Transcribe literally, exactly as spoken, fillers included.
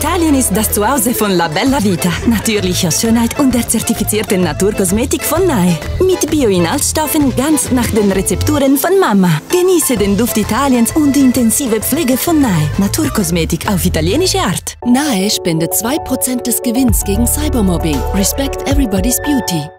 Italien ist das Zuhause von La Bella Vita, natürlicher Schönheit und der zertifizierten Naturkosmetik von Nahe. Mit Bio-Inhaltsstoffen ganz nach den Rezepturen von Mama. Genieße den Duft Italiens und die intensive Pflege von Nahe. Naturkosmetik auf italienische Art. Nahe spendet zwei Prozent des Gewinns gegen Cybermobbing. Respect everybody's beauty.